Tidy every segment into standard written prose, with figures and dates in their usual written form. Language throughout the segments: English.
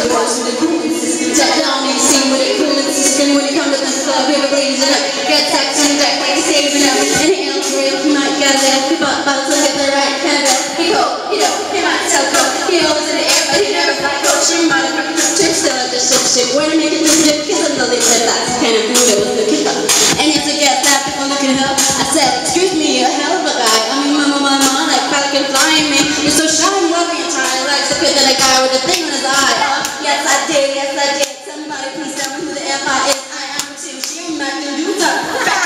the worst with the cooling system. Tap down and see with the cooling system. When it comes to the club, here blazing up. Got taxing back like saving up. Inhale, real, he might got that. Keep up, about to get the right kind of. He go, he might tell go. He always in the air, but he never fight coach. He might have been trick, still at the shit. Where to make it this dip, cause I know they said that's the kind of food that was the kick up. And it's a gas lap, people look at her. I said, excuse me, a hell of a guy. I mean, my like Pelican flying, man. You're so shy and loving and trying to like to fit that a guy with a thing on his eye. Yes, I did. Somebody please tell me who the F I is. I am too. She might do that.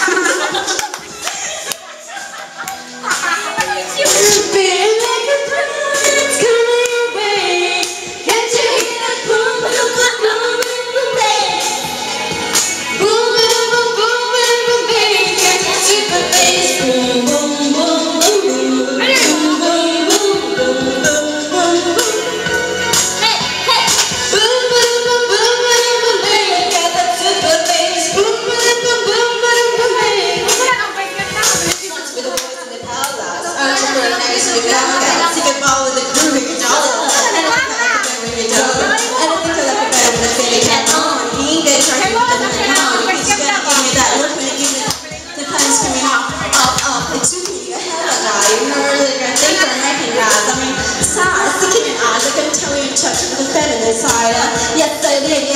Yes, I did.